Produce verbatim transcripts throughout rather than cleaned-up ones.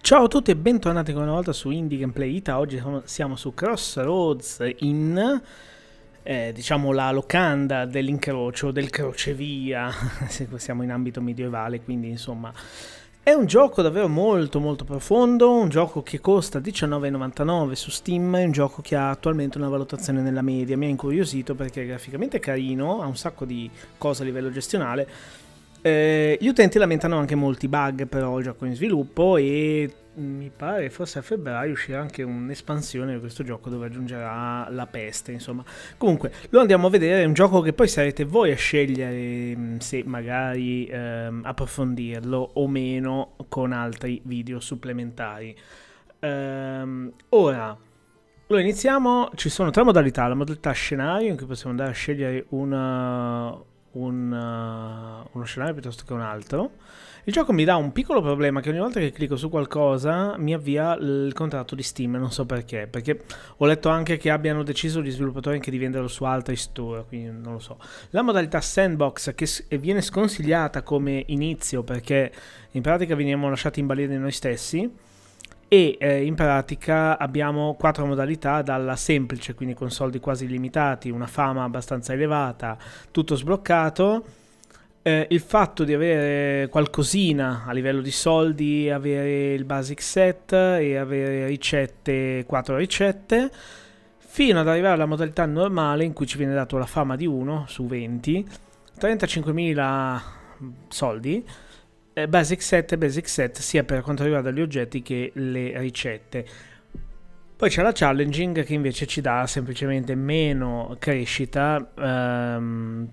Ciao a tutti e bentornati ancora una volta su Indie Gameplay Ita. Oggi siamo su Crossroads Inn, eh, diciamo la locanda dell'incrocio, del crocevia, se siamo in ambito medievale, quindi insomma è un gioco davvero molto molto profondo, un gioco che costa diciannove e novantanove su Steam, è un gioco che ha attualmente una valutazione nella media, mi ha incuriosito perché è graficamente carino, ha un sacco di cose a livello gestionale. Eh, gli utenti lamentano anche molti bug, però il gioco è in sviluppo e mi pare forse a febbraio uscirà anche un'espansione di questo gioco dove aggiungerà la peste, insomma. Comunque lo andiamo a vedere, è un gioco che poi sarete voi a scegliere se magari ehm, approfondirlo o meno con altri video supplementari. Ehm, ora lo iniziamo, ci sono tre modalità: la modalità scenario in cui possiamo andare a scegliere una Un, uh, uno scenario piuttosto che un altro. Il gioco mi dà un piccolo problema, che ogni volta che clicco su qualcosa mi avvia il contratto di Steam, non so perché, perché ho letto anche che abbiano deciso gli sviluppatori anche di venderlo su altri store, quindi non lo so. La modalità sandbox, che viene sconsigliata come inizio perché in pratica veniamo lasciati imballire di noi stessi, e eh, in pratica abbiamo quattro modalità, dalla semplice, quindi con soldi quasi illimitati, una fama abbastanza elevata, tutto sbloccato, eh, il fatto di avere qualcosina a livello di soldi, avere il basic set e avere ricette, quattro ricette, fino ad arrivare alla modalità normale in cui ci viene dato la fama di uno su venti, trentacinquemila soldi, basic set e basic set sia per quanto riguarda gli oggetti che le ricette. Poi c'è la challenging che invece ci dà semplicemente meno crescita um,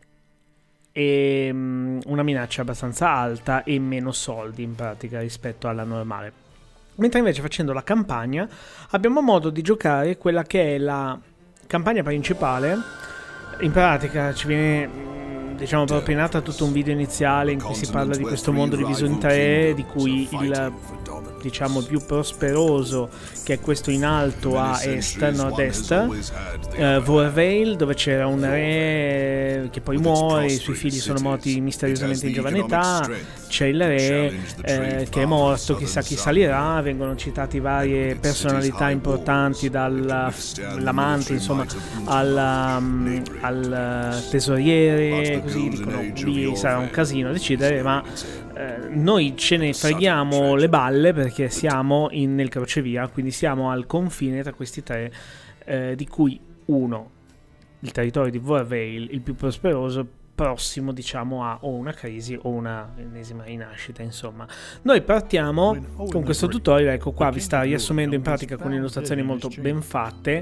e um, una minaccia abbastanza alta e meno soldi in pratica rispetto alla normale. Mentre invece facendo la campagna abbiamo modo di giocare quella che è la campagna principale. In pratica ci viene, diciamo, propinato tutto un video iniziale in cui si parla di questo mondo diviso in tre, di cui il, diciamo, più prosperoso, che è questo in alto a est, nord-est, uh, Vorvale, dove c'era un re che poi muore, i suoi figli sono morti misteriosamente in giovane età, c'è il re eh, che è morto, chissà chi salirà, vengono citati varie personalità importanti, dall'amante, insomma, al, um, al tesoriere, così dicono, lì sarà un casino a decidere, ma eh, noi ce ne freghiamo le balle perché siamo in, nel crocevia, quindi siamo al confine tra questi tre, eh, di cui uno, il territorio di Vorvale, il più prosperoso, prossimo, diciamo, a o una crisi o una ennesima rinascita, insomma. Noi partiamo con questo tutorial, ecco qua, vi sta riassumendo in pratica con illustrazioni molto ben fatte.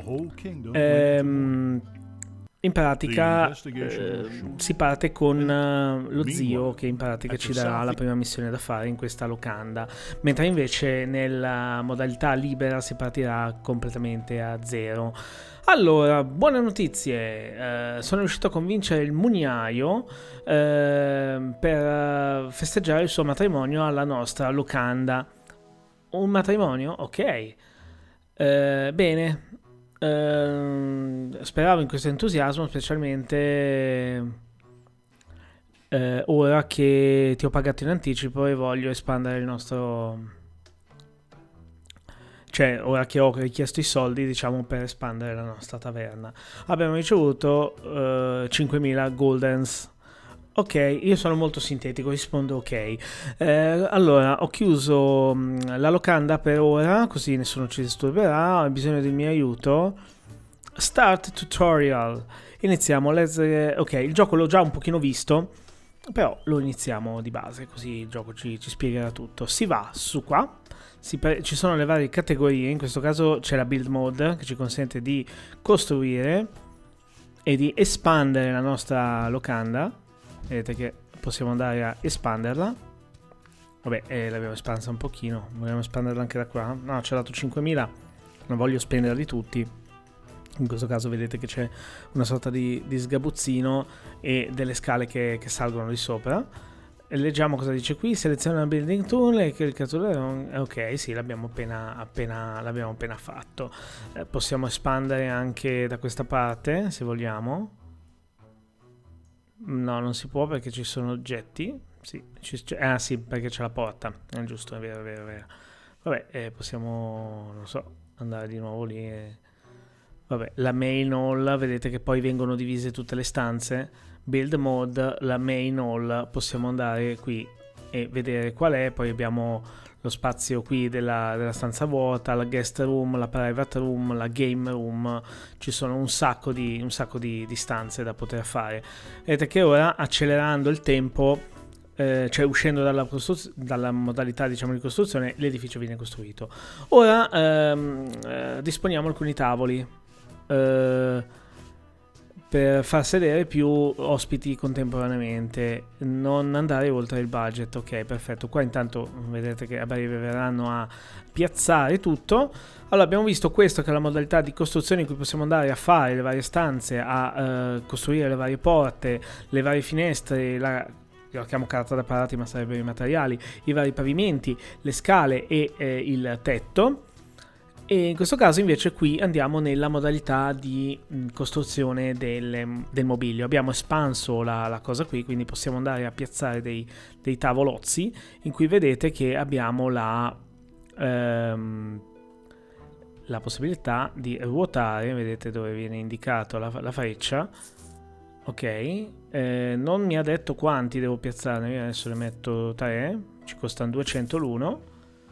Ehm, in pratica eh, si parte con uh, lo zio che in pratica ci darà la prima missione da fare in questa locanda, mentre invece nella modalità libera si partirà completamente a zero. Allora, buone notizie, eh, sono riuscito a convincere il mugnaio eh, per festeggiare il suo matrimonio alla nostra locanda. Un matrimonio? Ok. Eh, bene. Uh, speravo in questo entusiasmo, specialmente uh, ora che ti ho pagato in anticipo e voglio espandere il nostro, cioè ora che ho richiesto i soldi, diciamo, per espandere la nostra taverna. Abbiamo ricevuto uh, cinquemila goldens. Ok, io sono molto sintetico, rispondo ok. Eh, allora, ho chiuso mh, la locanda per ora, così nessuno ci disturberà, ho bisogno del mio aiuto. Start tutorial. Iniziamo, let's, eh, ok, il gioco l'ho già un pochino visto, però lo iniziamo di base, così il gioco ci, ci spiegherà tutto. Si va su qua, si ci sono le varie categorie, in questo caso c'è la build mode che ci consente di costruire e di espandere la nostra locanda. Vedete che possiamo andare a espanderla. Vabbè, eh, l'abbiamo espansa un pochino. Vogliamo espanderla anche da qua? No, ci ha dato cinquemila. Non voglio spenderli tutti. In questo caso vedete che c'è una sorta di, di sgabuzzino e delle scale che, che salgono di sopra. E leggiamo cosa dice qui. Seleziona la building tool e cliccatore. Ok, sì, l'abbiamo appena, appena, l'abbiamo appena fatto. Eh, possiamo espandere anche da questa parte, se vogliamo. No, non si può perché ci sono oggetti. sì, ci, ah sì, perché c'è la porta, è giusto, è vero, è vero, è vero. Vabbè, eh, possiamo, non so, andare di nuovo lì e... Vabbè, la main hall, vedete che poi vengono divise tutte le stanze. Build mode, la main hall, possiamo andare qui e vedere qual è. Poi abbiamo lo spazio qui della, della stanza vuota, la guest room, la private room, la game room. Ci sono un sacco di, un sacco di, di stanze da poter fare. Vedete che ora, accelerando il tempo, eh, cioè uscendo dalla, dalla modalità diciamo di costruzione, l'edificio viene costruito. Ora ehm, eh, disponiamo alcuni tavoli Uh, per far sedere più ospiti contemporaneamente, non andare oltre il budget. Ok, perfetto. Qua intanto vedete che a breve verranno a piazzare tutto. Allora, abbiamo visto questo che è la modalità di costruzione in cui possiamo andare a fare le varie stanze, a uh, costruire le varie porte, le varie finestre, la, io la chiamo carta da parati ma sarebbero i materiali, i vari pavimenti, le scale e eh, il tetto. E in questo caso invece qui andiamo nella modalità di mh, costruzione del, del mobilio. Abbiamo espanso la, la cosa qui, quindi possiamo andare a piazzare dei, dei tavolozzi in cui vedete che abbiamo la, ehm, la possibilità di ruotare, vedete dove viene indicato la, la freccia. Ok, eh, non mi ha detto quanti devo piazzare, io adesso ne metto tre, ci costano duecento l'uno.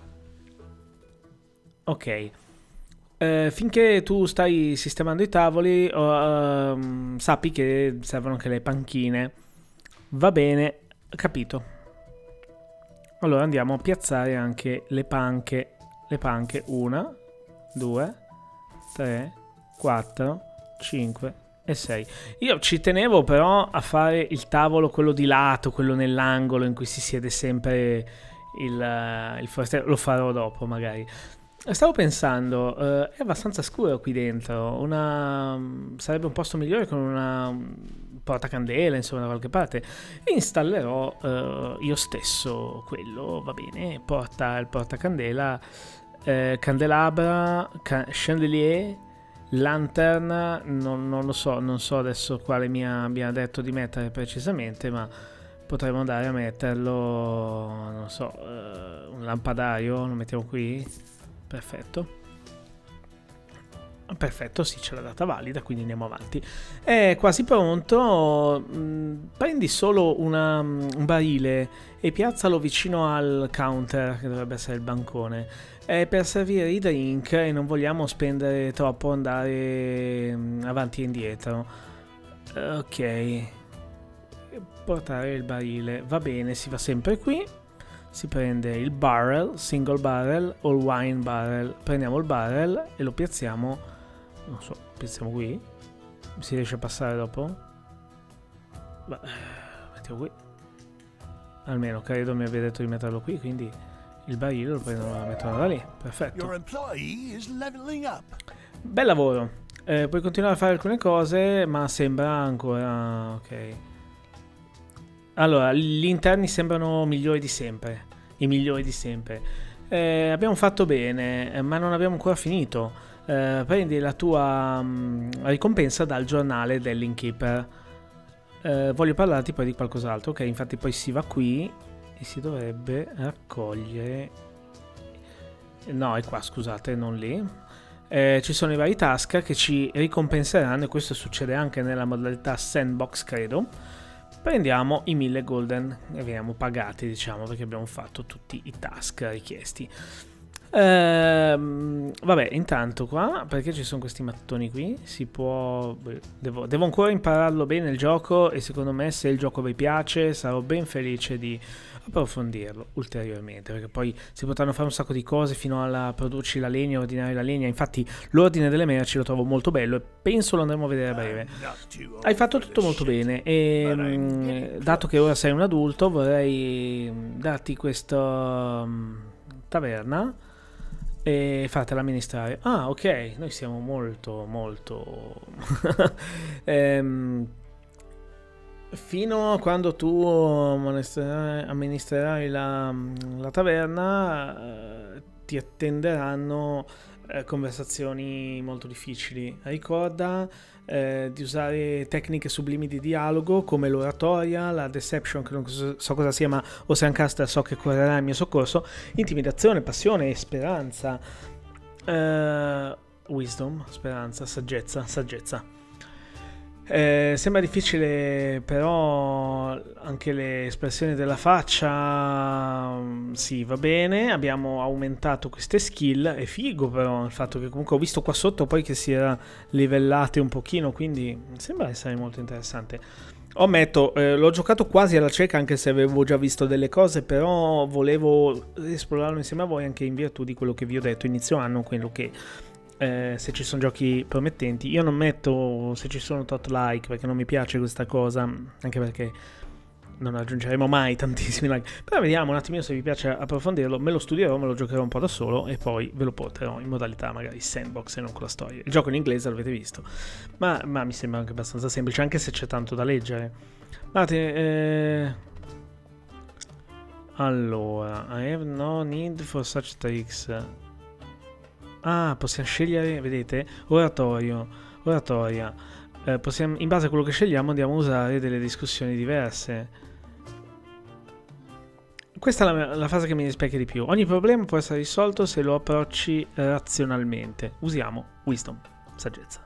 Ok. Uh, finché tu stai sistemando i tavoli, uh, uh, sappi che servono anche le panchine. Va bene, capito. Allora andiamo a piazzare anche le panche. Le panche, una, due, tre, quattro, cinque e sei. Io ci tenevo però a fare il tavolo, quello di lato, quello nell'angolo in cui si siede sempre il, il forestiero. Lo farò dopo magari. Stavo pensando, uh, è abbastanza scuro qui dentro, una... sarebbe un posto migliore con una portacandela, insomma, da qualche parte. E installerò uh, io stesso quello, va bene, porta il portacandela, eh, candelabra, ca- chandelier, lantern, non, non lo so, non so adesso quale mi abbia detto di mettere precisamente, ma potremmo andare a metterlo, non so, uh, un lampadario, lo mettiamo qui. Perfetto. Perfetto, sì, c'è la data valida, quindi andiamo avanti. È quasi pronto. Prendi solo una, un barile e piazzalo vicino al counter, che dovrebbe essere il bancone. È per servire i drink e non vogliamo spendere troppo, andare avanti e indietro. Ok. Portare il barile. Va bene, si va sempre qui. Si prende il barrel, single barrel o il wine barrel. Prendiamo il barrel e lo piazziamo, non so, piazziamo qui. Si riesce a passare dopo? Beh, mettiamo qui. Almeno credo mi abbia detto di metterlo qui, quindi il barile lo prendono e lo mettono da lì. Perfetto. Bel lavoro. Eh, puoi continuare a fare alcune cose, ma sembra ancora... ok. Allora, gli interni sembrano migliori di sempre, i migliori di sempre. Eh, abbiamo fatto bene, eh, ma non abbiamo ancora finito. Eh, prendi la tua mh, ricompensa dal giornale dell'Innkeeper. Eh, voglio parlarti poi di qualcos'altro. Ok, infatti poi si va qui e si dovrebbe raccogliere... No, è qua, scusate, non lì. Eh, ci sono i vari task che ci ricompenseranno, e questo succede anche nella modalità sandbox, credo. Prendiamo i mille golden e veniamo pagati, diciamo, perché abbiamo fatto tutti i task richiesti. Ehm, vabbè, intanto qua, perché ci sono questi mattoni qui, si può... Devo, devo ancora impararlo bene il gioco, e secondo me, se il gioco vi piace, sarò ben felice di approfondirlo ulteriormente, perché poi si potranno fare un sacco di cose fino alla produrci la legna, ordinare la legna. Infatti l'ordine delle merci lo trovo molto bello e penso lo andremo a vedere a breve. Hai fatto tutto molto bene e mh, dato che ora sei un adulto, vorrei darti questa um, taverna e fartela amministrare. Ah, ok, noi siamo molto molto ehm, fino a quando tu amministrerai, amministrerai la, la taverna, eh, ti attenderanno eh, conversazioni molto difficili. Ricorda eh, di usare tecniche sublimi di dialogo come l'oratoria, la deception, che non so, so cosa sia, ma Ocean Caster so che correrà in mio soccorso, intimidazione, passione e speranza. Uh, wisdom, speranza, saggezza, saggezza. Eh, sembra difficile, però anche le espressioni della faccia, sì, va bene. Abbiamo aumentato queste skill. È figo però il fatto che comunque ho visto qua sotto poi che si era livellate un pochino, quindi sembra essere molto interessante. Ammetto, eh, l'ho giocato quasi alla cieca, anche se avevo già visto delle cose, però volevo esplorarlo insieme a voi anche in virtù di quello che vi ho detto inizio anno, quello che Eh, se ci sono giochi promettenti. Io non metto se ci sono tot like perché non mi piace questa cosa, anche perché non raggiungeremo mai tantissimi like, però vediamo un attimino se vi piace approfondirlo. Me lo studierò, me lo giocherò un po' da solo e poi ve lo porterò in modalità magari sandbox e non con la storia. Il gioco in inglese l'avete visto, ma, ma mi sembra anche abbastanza semplice, anche se c'è tanto da leggere. Guardate, eh... allora, I have no need for such tricks. Ah, possiamo scegliere, vedete? Oratorio, oratoria. Eh, possiamo, in base a quello che scegliamo andiamo a usare delle discussioni diverse. Questa è la, la fase che mi rispecchia di più. Ogni problema può essere risolto se lo approcci razionalmente. Usiamo wisdom, saggezza.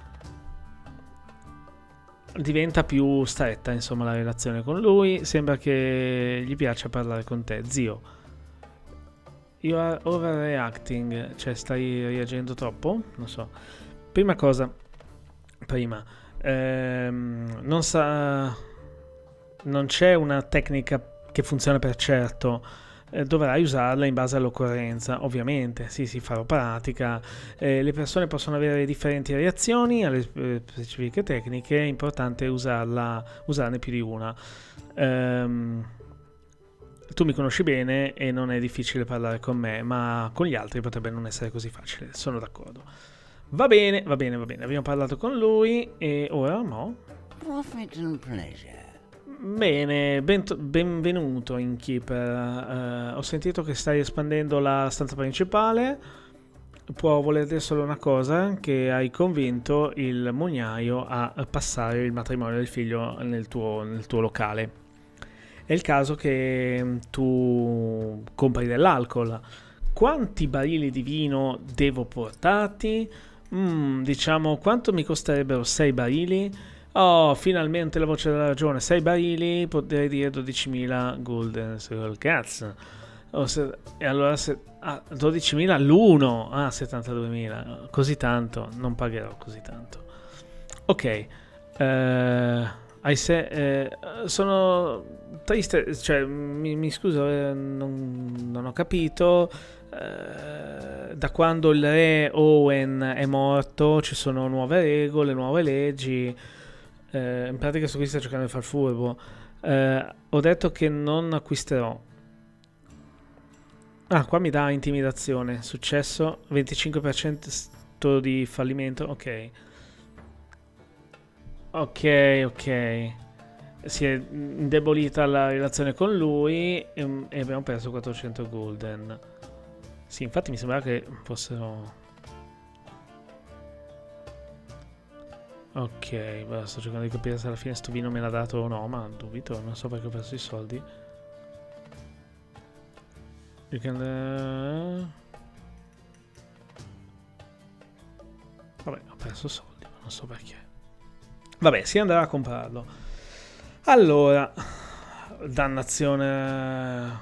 Diventa più stretta, insomma, la relazione con lui. Sembra che gli piaccia parlare con te, zio. You are overreacting, cioè stai reagendo troppo? Non so. Prima cosa, prima, ehm, non sa, non c'è una tecnica che funziona per certo, eh, dovrai usarla in base all'occorrenza, ovviamente, sì, sì, farò pratica. Eh, le persone possono avere differenti reazioni alle specifiche tecniche, è importante usarla, usarne più di una. Ehm... Tu mi conosci bene e non è difficile parlare con me, ma con gli altri potrebbe non essere così facile, sono d'accordo. Va bene, va bene, va bene, abbiamo parlato con lui e ora no. Profit and pleasure. Bene, ben benvenuto Innkeeper. Uh, ho sentito che stai espandendo la stanza principale. Può voler dire solo una cosa, che hai convinto il mugnaio a passare il matrimonio del figlio nel tuo, nel tuo locale. È il caso che tu compri dell'alcol. Quanti barili di vino devo portarti? Mm, diciamo, quanto mi costerebbero sei barili? Oh, finalmente la voce della ragione. sei barili, potrei dire dodicimila gulden. Col cazzo. Oh, se, e allora se, ah, dodicimila l'uno. Ah, settantaduemila. Così tanto. Non pagherò così tanto. Ok. Eh... I se, eh, sono triste, cioè mi, mi scuso, eh, non, non ho capito. Eh, da quando il re Owen è morto ci sono nuove regole, nuove leggi. Eh, in pratica sto qui sta cercando di far furbo. Eh, ho detto che non acquisterò. Ah, qua mi dà intimidazione. Successo venticinque per cento di fallimento. Ok. Ok, ok. Si è indebolita la relazione con lui e, e abbiamo perso quattrocento gulden. Sì, infatti mi sembrava che fossero... Ok, beh, sto cercando di capire se alla fine sto vino me l'ha dato o no, ma dubito, non so perché ho perso i soldi. You can... Vabbè, ho perso soldi, ma non so perché. Vabbè, si andrà a comprarlo. Allora, dannazione.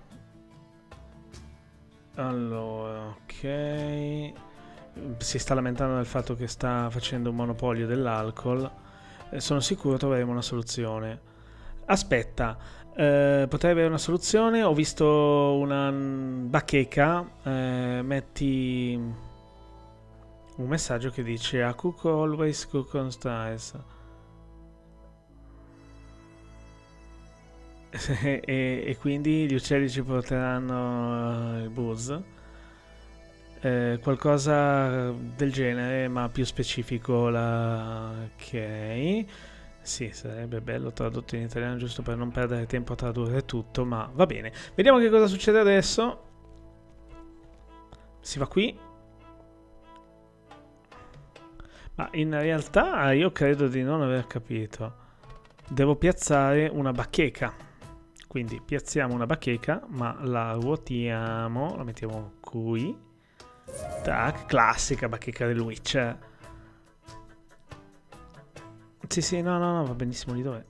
Allora, ok. Si sta lamentando del fatto che sta facendo un monopolio dell'alcol. Eh, sono sicuro troveremo una soluzione. Aspetta, eh, potrei avere una soluzione. Ho visto una bacheca. Eh, metti un messaggio che dice a cook always cook on styles. e, e quindi gli uccelli ci porteranno il buzz. Eh, qualcosa del genere, ma più specifico. La... Ok, sì, sarebbe bello tradotto in italiano, giusto per non perdere tempo a tradurre tutto, ma va bene. Vediamo che cosa succede adesso. Si va qui. Ma in realtà io credo di non aver capito. Devo piazzare una bacheca. Quindi piazziamo una bacheca, ma la ruotiamo, la mettiamo qui. Tac, classica bacheca del Witcher. Sì, sì, no, no, no, va benissimo lì dov'è.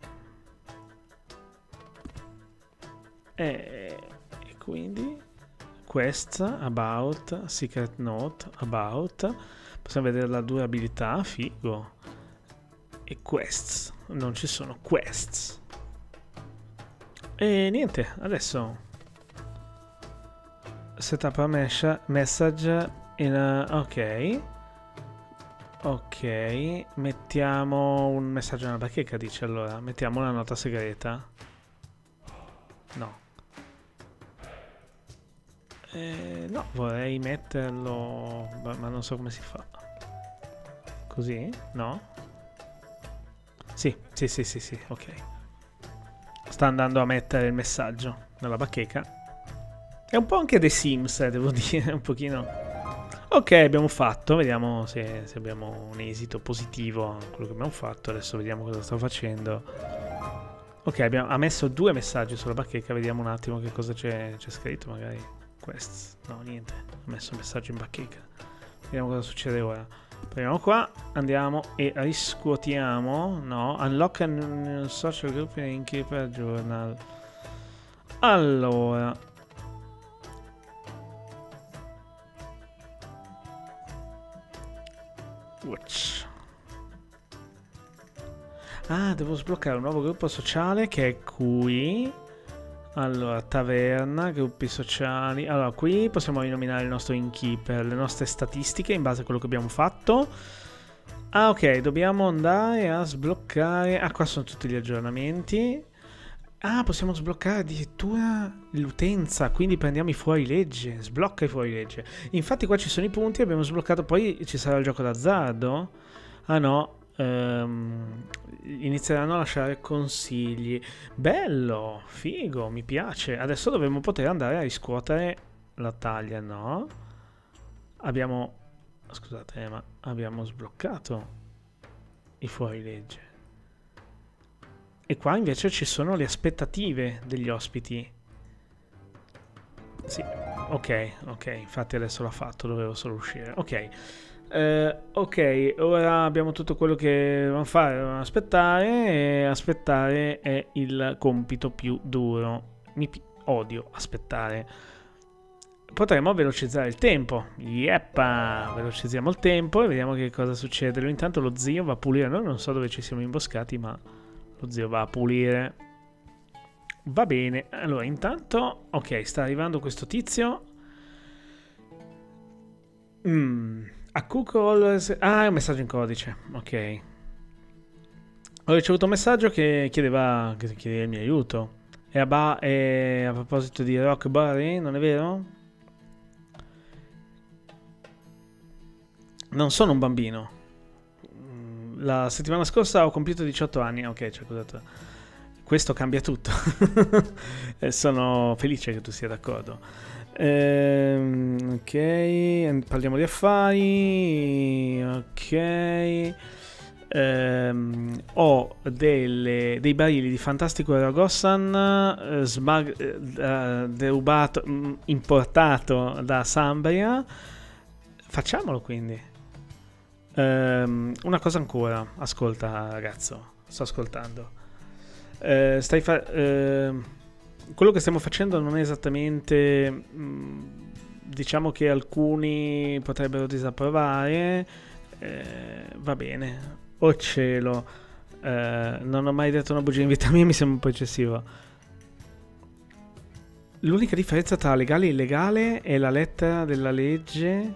E, e quindi quest, about, secret note, about. Possiamo vedere la durabilità, figo. E quests, non ci sono quests. E niente, adesso setup a mesh, message in a, ok. Ok, mettiamo un messaggio nella bacheca, dice allora. Mettiamo una nota segreta. No. Eh, no, vorrei metterlo, ma non so come si fa. Così? No? Sì, sì, sì, sì, sì, ok. Sta andando a mettere il messaggio nella bacheca. È un po' anche The Sims, eh, devo dire, un pochino. Ok, abbiamo fatto, vediamo se, se abbiamo un esito positivo a quello che abbiamo fatto. Adesso vediamo cosa sto facendo. Ok, abbiamo, ha messo due messaggi sulla bacheca, vediamo un attimo che cosa c'è scritto, magari quests. No, niente, ha messo un messaggio in bacheca. Vediamo cosa succede ora. Proviamo qua, andiamo e riscuotiamo. No, unlock a new social group in Keeper Journal. Allora, watch. Ah, devo sbloccare un nuovo gruppo sociale che è qui. Allora, taverna, gruppi sociali. Allora, qui possiamo rinominare il nostro innkeeper, le nostre statistiche in base a quello che abbiamo fatto. Ah, ok, dobbiamo andare a sbloccare. Ah, qua sono tutti gli aggiornamenti. Ah, possiamo sbloccare addirittura l'utenza, quindi prendiamo i fuorilegge. Sblocca i fuorilegge. Infatti qua ci sono i punti, abbiamo sbloccato, poi ci sarà il gioco d'azzardo. Ah no. Um, inizieranno a lasciare consigli. Bello, figo, mi piace. Adesso dovremmo poter andare a riscuotere la taglia, no? Abbiamo, scusate, ma abbiamo sbloccato i fuorilegge. E qua invece ci sono le aspettative degli ospiti. Sì, ok, ok, infatti adesso l'ha fatto, dovevo solo uscire. Ok. Uh, ok, ora abbiamo tutto quello che dobbiamo fare, dobbiamo aspettare, e aspettare è il compito più duro. Mi odio aspettare. Potremmo velocizzare il tempo. Yeppa, velocizziamo il tempo e vediamo che cosa succede. Lui intanto lo zio va a pulire, noi non so dove ci siamo imboscati, ma lo zio va a pulire. Va bene, allora intanto, ok, sta arrivando questo tizio. Mmm... A Cook always... Ah, è un messaggio in codice. Ok. Ho ricevuto un messaggio che chiedeva, che chiedeva il mio aiuto. E a, ba... e a proposito di Rock Barry, non è vero? Non sono un bambino. La settimana scorsa ho compiuto diciotto anni. Ok, ci ho accusato. Questo cambia tutto. Sono felice che tu sia d'accordo. Ehm, ok, parliamo di affari. Ok. Ehm, ho delle, dei barili di Fantastico Aragossan eh, smag- eh, derubato, mh, importato da Sambria. Facciamolo quindi. Ehm, una cosa ancora. Ascolta, ragazzo, sto ascoltando. Eh, stai fa- eh, quello che stiamo facendo non è esattamente, mh, diciamo che alcuni potrebbero disapprovare. Eh, va bene. Oh cielo, eh, non ho mai detto una bugia in vita mia, mi sembra un po' eccessivo. L'unica differenza tra legale e illegale è la lettera della legge.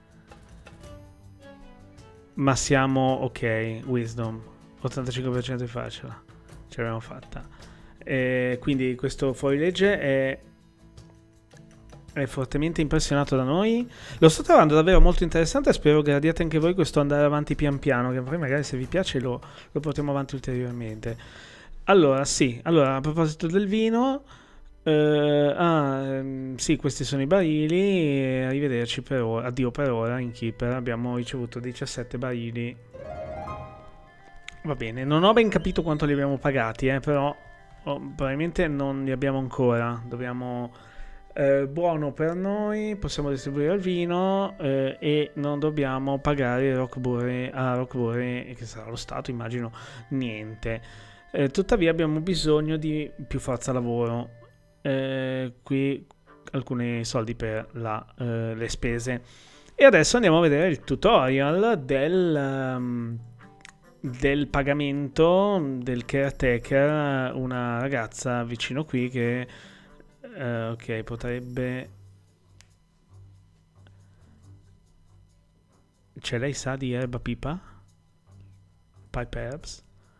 Ma siamo ok. Wisdom ottantacinque per cento di farcela. Ce l'abbiamo fatta. E quindi questo fuorilegge è è fortemente impressionato da noi. Lo sto trovando davvero molto interessante e spero gradiate anche voi questo andare avanti pian piano, che poi magari se vi piace lo, lo portiamo avanti ulteriormente. Allora, sì, allora a proposito del vino, Uh, ah, ehm, sì, questi sono i barili. E arrivederci per ora. Addio per ora. In Keeper abbiamo ricevuto diciassette barili. Va bene, non ho ben capito quanto li abbiamo pagati, eh, però oh, probabilmente non li abbiamo ancora. Dobbiamo... Eh, buono per noi, possiamo distribuire il vino eh, e non dobbiamo pagare Rock Brewery, a Rock Brewery, che sarà lo Stato, immagino, niente. Eh, tuttavia abbiamo bisogno di più forza lavoro. Eh, qui alcuni soldi per la, eh, le spese. E adesso andiamo a vedere il tutorial del... Um, del pagamento del caretaker, una ragazza vicino qui che uh, ok, potrebbe, cioè lei sa di erba pipa, pipe herbs,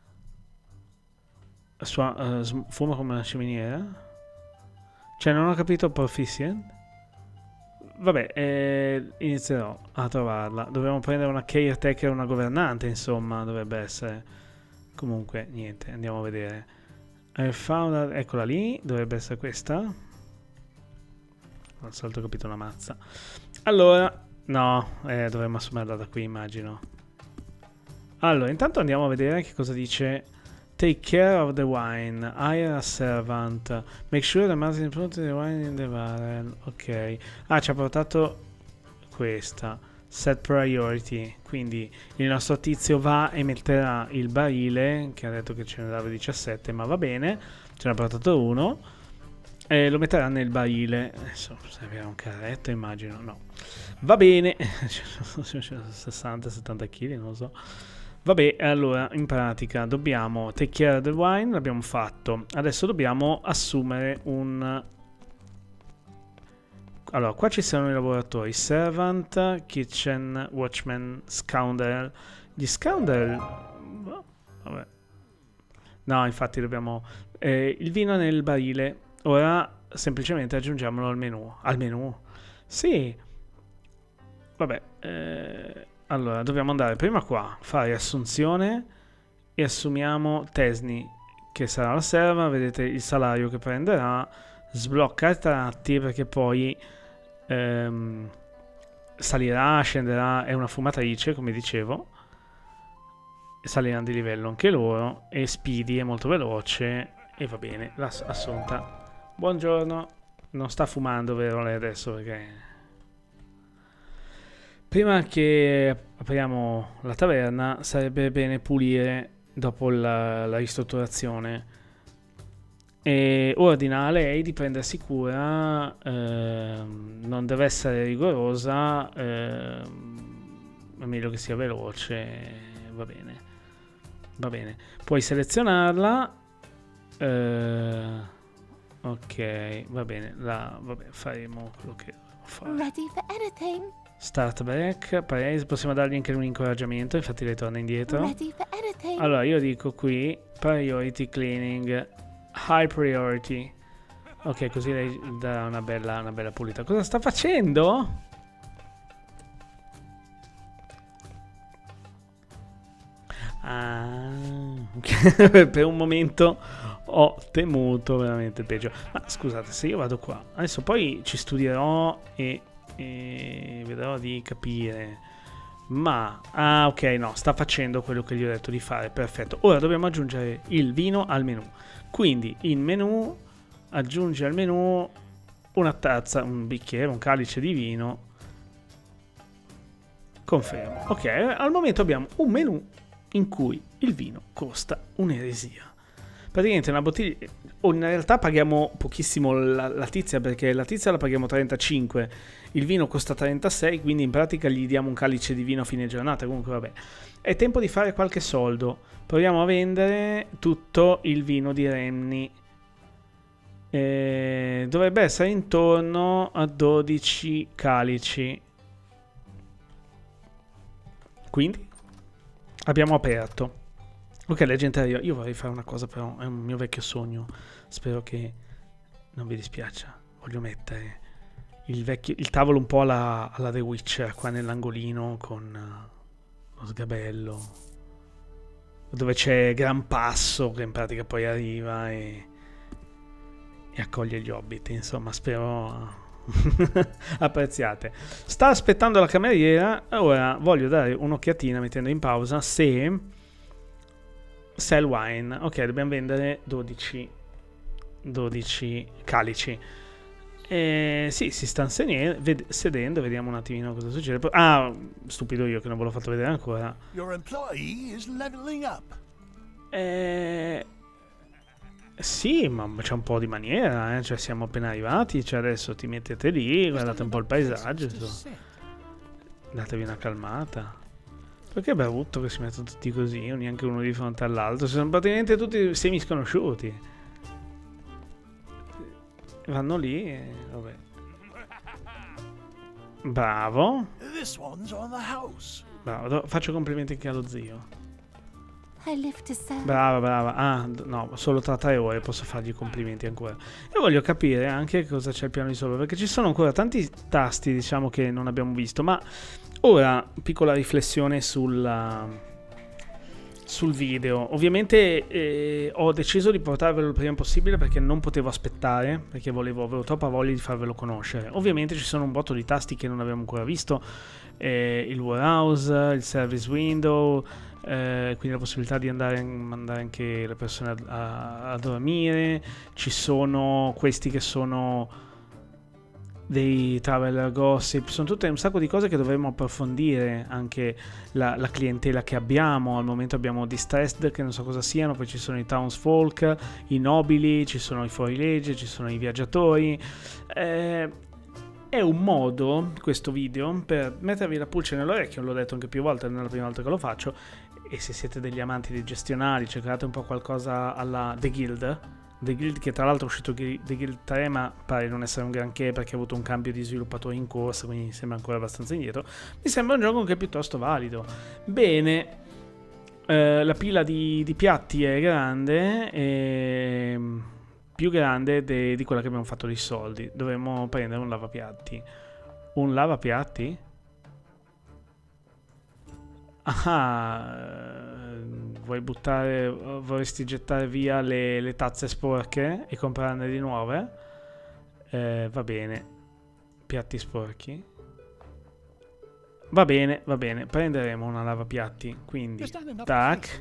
Sua, uh, fuma come una ciminiera, cioè non ho capito proficient. Vabbè, eh, inizierò a trovarla. Dobbiamo prendere una caretaker, una governante, insomma, dovrebbe essere. Comunque, niente, andiamo a vedere. I found her, eccola lì, dovrebbe essere questa. Al solito ho capito una mazza. Allora, no, eh, dovremmo assumerla da qui, immagino. Allora, intanto andiamo a vedere che cosa dice. Take care of the wine. Hire a servant. Make sure the must put the wine in the barrel. Ok. Ah, ci ha portato questa. Set priority. Quindi il nostro tizio va e metterà il barile, che ha detto che ce ne dava diciassette, ma va bene. Ce ne ha portato uno. E lo metterà nel barile. Adesso servirà un carretto, immagino. No. Va bene. sessanta settanta chili, non lo so. Vabbè, allora, in pratica dobbiamo take care of the wine, l'abbiamo fatto. Adesso dobbiamo assumere un... Allora, qua ci sono i lavoratori. Servant, kitchen, watchman, scoundrel. Gli scoundrel... Vabbè. No, infatti dobbiamo... Eh, il vino nel barile. Ora semplicemente aggiungiamolo al menu. Al menu? Sì. Vabbè, eh... Allora, dobbiamo andare prima qua, fare assunzione e assumiamo Tesni, che sarà la serva, vedete il salario che prenderà, sblocca i tratti perché poi ehm, salirà, scenderà, è una fumatrice, come dicevo, saliranno di livello anche loro, e Speedy è molto veloce e va bene, l'ha assunta. Buongiorno, non sta fumando, vero lei adesso perché... Prima che apriamo la taverna sarebbe bene pulire dopo la, la ristrutturazione e ordina a lei di prendersi cura, ehm, non deve essere rigorosa, ehm, è meglio che sia veloce, va bene, va bene. Puoi selezionarla, eh, ok, va bene, la, vabbè, faremo quello che devo fare. Ready for anything. Start back, paese, possiamo dargli anche un incoraggiamento, infatti lei torna indietro. Ready for anything. Allora io dico qui priority cleaning, high priority. Ok, così lei dà una bella, una bella pulita. Cosa sta facendo? Ah, per un momento ho temuto veramente il peggio. Ma scusate, se io vado qua, adesso poi ci studierò e... e vedrò di capire, ma ah ok, no, sta facendo quello che gli ho detto di fare, perfetto. Ora dobbiamo aggiungere il vino al menu, quindi in menu aggiunge al menu una tazza, un bicchiere, un calice di vino, confermo. Ok, al momento abbiamo un menu in cui il vino costa un'eresia, praticamente una bottiglia, o in realtà paghiamo pochissimo la, la tizia, perché la tizia la paghiamo trentacinque, il vino costa trentasei, quindi in pratica gli diamo un calice di vino a fine giornata. Comunque vabbè, è tempo di fare qualche soldo. Proviamo a vendere tutto il vino di Remni, eh, dovrebbe essere intorno a dodici calici, quindi abbiamo aperto. Ok, leggendario, io vorrei fare una cosa, però è un mio vecchio sogno, spero che non vi dispiaccia. Voglio mettere il, vecchio, il tavolo un po' alla, alla The Witcher, qua nell'angolino con uh, lo sgabello, dove c'è Gran Passo che in pratica poi arriva e, e accoglie gli hobbit, insomma, spero apprezziate. Sta aspettando la cameriera. Ora voglio dare un'occhiatina, mettendo in pausa, se sell wine. Ok, dobbiamo vendere dodici calici. Eh, sì, si sta ved sedendo, vediamo un attimino cosa succede. Ah, stupido io che non ve l'ho fatto vedere ancora. Your employee is leveling up. Eh, sì, ma c'è un po' di maniera, eh? Cioè siamo appena arrivati, cioè adesso ti mettete lì, guardate un po' il paesaggio, insomma. Datevi una calmata. Perché è brutto che si mettono tutti così, neanche uno di fronte all'altro, sono praticamente tutti semi-sconosciuti. Vanno lì e vabbè. Bravo. Bravo, faccio complimenti anche allo zio. I live to sell. Brava, brava. Ah, no, solo tra tre ore posso fargli complimenti ancora. E voglio capire anche cosa c'è il piano di sopra, perché ci sono ancora tanti tasti, diciamo, che non abbiamo visto. Ma ora, piccola riflessione sulla... sul video. Ovviamente eh, ho deciso di portarvelo il prima possibile perché non potevo aspettare, perché volevo, avevo troppa voglia di farvelo conoscere. Ovviamente ci sono un botto di tasti che non abbiamo ancora visto, eh, il warehouse, il service window, eh, quindi la possibilità di andare, mandare anche le persone a, a, a dormire. Ci sono questi che sono dei traveler gossip, sono tutte un sacco di cose che dovremmo approfondire, anche la, la clientela che abbiamo. Al momento abbiamo distressed, che non so cosa siano, poi ci sono i townsfolk, i nobili, ci sono i fuorilegge, ci sono i viaggiatori. Eh, è un modo, questo video, per mettervi la pulce nell'orecchio, l'ho detto anche più volte, non è la prima volta che lo faccio, e se siete degli amanti dei gestionali, cercate un po' qualcosa alla The Guild, The Guild, che tra l'altro è uscito The Guild tre, ma pare non essere un granché perché ha avuto un cambio di sviluppatori in corsa, quindi sembra ancora abbastanza indietro. Mi sembra un gioco che è piuttosto valido. Bene, eh, la pila di, di piatti è grande, e più grande de, di quella che abbiamo fatto dei soldi. Dovremmo prendere un lavapiatti. Un lavapiatti? Ah, vuoi buttare, vorresti gettare via le, le tazze sporche e comprarne di nuove? Eh, va bene. Piatti sporchi. Va bene, va bene. Prenderemo una lavapiatti. Quindi, tac.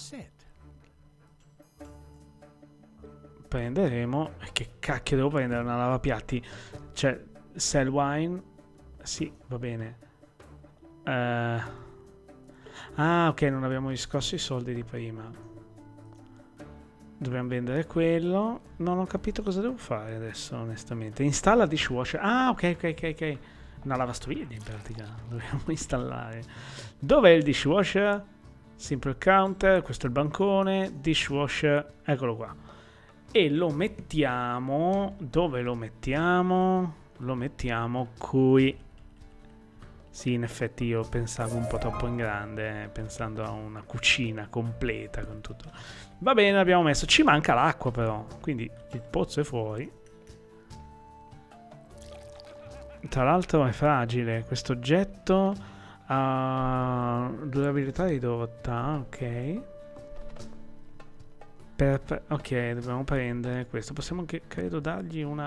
Prenderemo. Che cacchio devo prendere una lavapiatti? Cioè, sell wine. Sì, va bene. Eh... Ah, ok, non abbiamo riscosso i soldi di prima. Dobbiamo vendere quello. Non ho capito cosa devo fare adesso, onestamente. Installa dishwasher. Ah, ok, ok, ok, ok. Una lavastoviglie in pratica. Dobbiamo installare. Dov'è il dishwasher? Simple counter. Questo è il bancone. Dishwasher. Eccolo qua. E lo mettiamo... Dove lo mettiamo? Lo mettiamo qui. Sì, in effetti io pensavo un po' troppo in grande, eh, pensando a una cucina completa con tutto. Va bene, l'abbiamo messo. Ci manca l'acqua però, quindi il pozzo è fuori. Tra l'altro è fragile, questo oggetto ha durabilità ridotta, ok. Per, per, ok, dobbiamo prendere questo. Possiamo anche, credo, dargli una...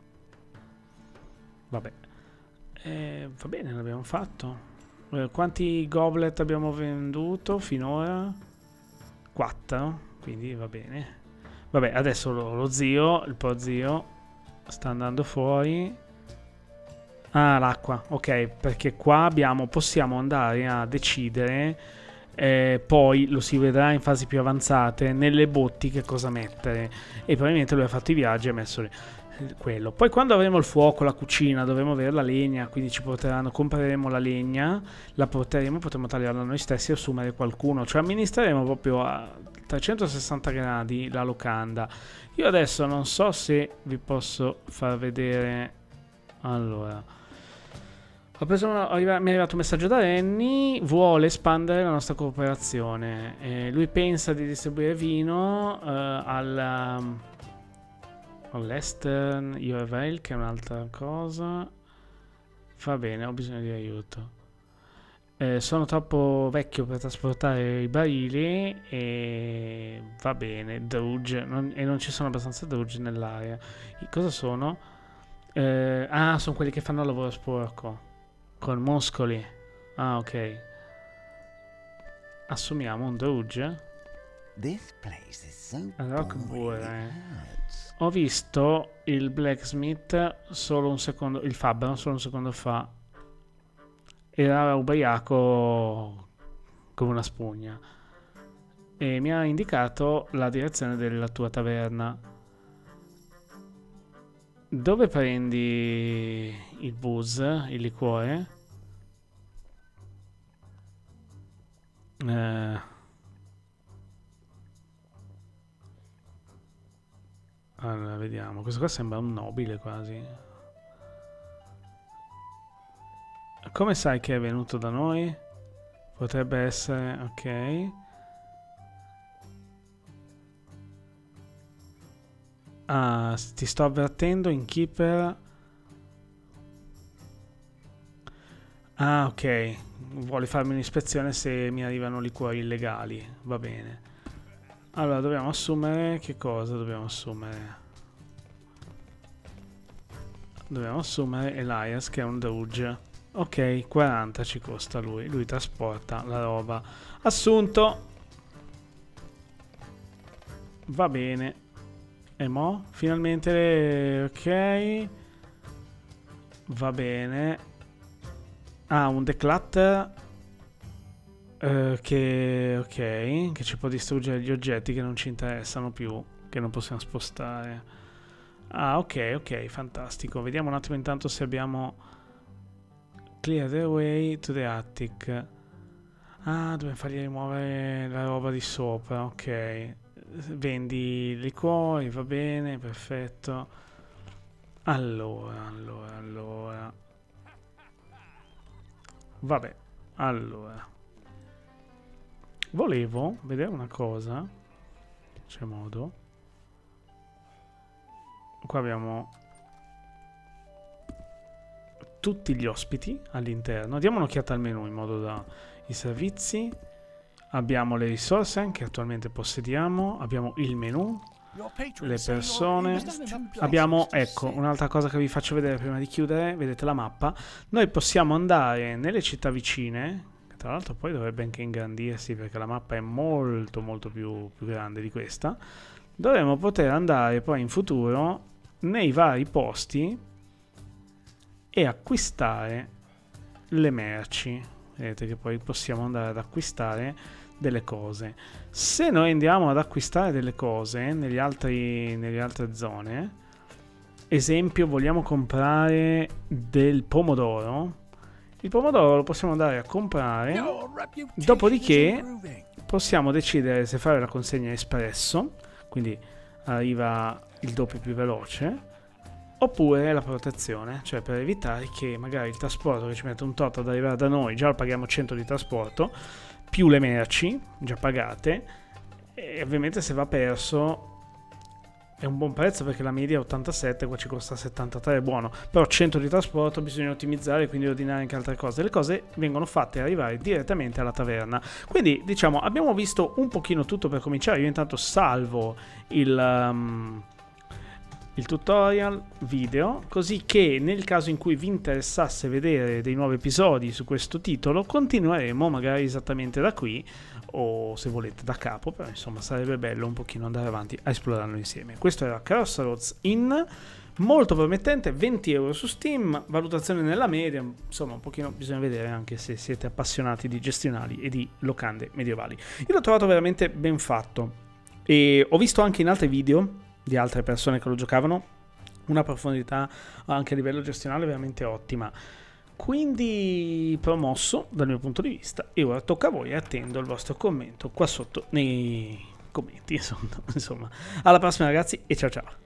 Vabbè. Eh, va bene, l'abbiamo fatto. Eh, quanti goblet abbiamo venduto finora? quattro, quindi va bene. Vabbè, adesso lo, lo zio, il prozio, sta andando fuori. Ah, l'acqua, ok, perché qua abbiamo, possiamo andare a decidere, eh, poi lo si vedrà in fasi più avanzate, nelle botti che cosa mettere. E probabilmente lui ha fatto i viaggi e ha messo lì. Quello. Poi quando avremo il fuoco, la cucina, dovremo avere la legna, quindi ci porteranno, compreremo la legna, la porteremo, potremo tagliarla noi stessi e assumere qualcuno, cioè amministreremo proprio a trecentosessanta gradi la locanda. Io adesso non so se vi posso far vedere. Allora, ho preso una, ho arriva, mi è arrivato un messaggio da Renny, vuole espandere la nostra cooperazione, eh, lui pensa di distribuire vino eh, al all'Eastern U R L, che è un'altra cosa. Va bene, ho bisogno di aiuto. Eh, sono troppo vecchio per trasportare i barili e va bene, Drudge, non, e non ci sono abbastanza Drudge nell'area. I- Cosa sono? Eh, ah, sono quelli che fanno il lavoro sporco, con muscoli. Ah, ok. Assumiamo un Drudge. This place is so Rock boring, Boy, it eh. hurts. Ho visto il blacksmith solo un secondo, il fabbro solo un secondo fa. Era ubriaco come una spugna e mi ha indicato la direzione della tua taverna. Dove prendi il booze, il liquore? Eh, allora, vediamo. Questo qua sembra un nobile quasi. Come sai che è venuto da noi? Potrebbe essere... ok. Ah, s- ti sto avvertendo in Keeper. Ah, ok. Vuole farmi un'ispezione se mi arrivano liquori illegali. Va bene. Allora, dobbiamo assumere... Che cosa dobbiamo assumere? Dobbiamo assumere Elias, che è un Drudge. Ok, quaranta ci costa lui. Lui trasporta la roba. Assunto. Va bene. E mo? Finalmente... Ok. Va bene. Ah, un declutter. eh, che... Ok. Che ci può distruggere gli oggetti che non ci interessano più. Che non possiamo spostare. Ah, ok, ok. Fantastico. Vediamo un attimo intanto se abbiamo... Clear the way to the attic. Ah, dobbiamo fargli rimuovere la roba di sopra. Ok. Vendi liquori, va bene, perfetto. Allora, allora, allora. Vabbè, allora. Volevo vedere una cosa. C'è modo. Qua abbiamo tutti gli ospiti all'interno. Diamo un'occhiata al menu in modo da... I servizi. Abbiamo le risorse che attualmente possediamo. Abbiamo il menu. Your patron Le say your persone. inn is too pleasant Abbiamo, to ecco, sit. un'altra cosa che vi faccio vedere prima di chiudere. Vedete la mappa. Noi possiamo andare nelle città vicine. Che tra l'altro poi dovrebbe anche ingrandirsi perché la mappa è molto molto più, più grande di questa. Dovremmo poter andare poi in futuro nei vari posti e acquistare le merci. Vedete che poi possiamo andare ad acquistare delle cose. Se noi andiamo ad acquistare delle cose negli altri, nelle altre zone, esempio vogliamo comprare del pomodoro, il pomodoro lo possiamo andare a comprare. Your reputation Dopodiché is improving. possiamo decidere se fare la consegna espresso, quindi arriva il doppio più veloce, oppure la protezione, cioè per evitare che magari il trasporto che ci mette un tot ad arrivare da noi, già lo paghiamo cento di trasporto, più le merci già pagate, e ovviamente se va perso è un buon prezzo perché la media è ottantasette, qua ci costa settantatré, è buono, però cento di trasporto bisogna ottimizzare, quindi ordinare anche altre cose. Le cose vengono fatte arrivare direttamente alla taverna, quindi diciamo abbiamo visto un pochino tutto per cominciare. Io intanto salvo il... Um, il tutorial video, così che nel caso in cui vi interessasse vedere dei nuovi episodi su questo titolo continueremo magari esattamente da qui o se volete da capo, però insomma sarebbe bello un pochino andare avanti a esplorarlo insieme. Questo era Crossroads Inn, molto promettente, venti euro su Steam, valutazione nella media, insomma un pochino bisogna vedere anche se siete appassionati di gestionali e di locande medievali. Io l'ho trovato veramente ben fatto e ho visto anche in altri video di altre persone che lo giocavano una profondità anche a livello gestionale veramente ottima, quindi promosso dal mio punto di vista. E ora tocca a voi e attendo il vostro commento qua sotto nei commenti. Insomma, alla prossima ragazzi e ciao ciao.